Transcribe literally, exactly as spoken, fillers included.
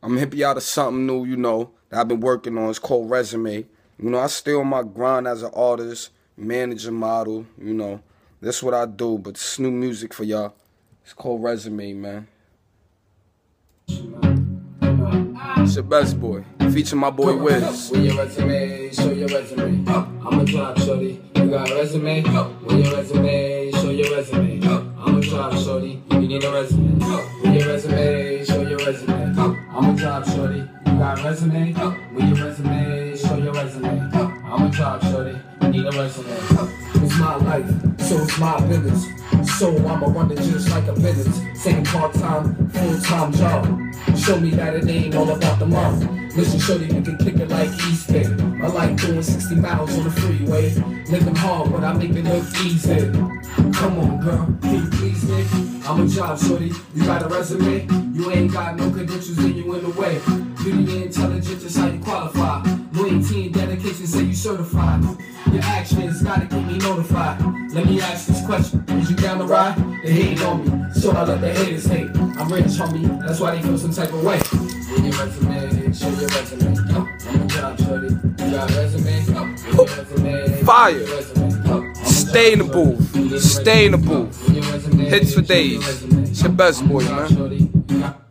I'm hippie out of something new, you know, that I've been working on. It's called Resume. You know, I still on my grind as an artist, manager, model, you know. That's what I do, but it's new music for y'all. It's called Resume, man. It's your best boy. Feature my boy Wiz. With your resume, show your resume. I'm a job shorty. You got a resume? With your resume, show your resume. I'm a job shorty. You need a resume. With your resume, show your resume. I'm a job shorty. You got a resume? With your resume, show your resume. I'm a job shorty. You need a resume. It's my life, so it's my business. So I'ma run it just like a business. Same part-time, full-time job. Show me that it ain't all about the money. Listen, shorty, you can kick it like East Bay. I like doing sixty miles on the freeway. Living hard, but I make it look easy. Come on, girl, can you please me? I'm a job shorty, you got a resume? You ain't got no credentials and you in the way. Beauty and intelligence is how you qualify. Loyalty and dedication say you certified. Your actions gotta keep me notified. Let me ask this question, is you down the ride? They hate on me, so I let the haters hate. I'm rich, homie, that's why they feel some type of way. With your resume, show your resume. I'm a job shorty, you got a resume? With your resume, Fire. your resume. Stay in the booth. Stay in the booth. Hits for days. It's your best boy, man.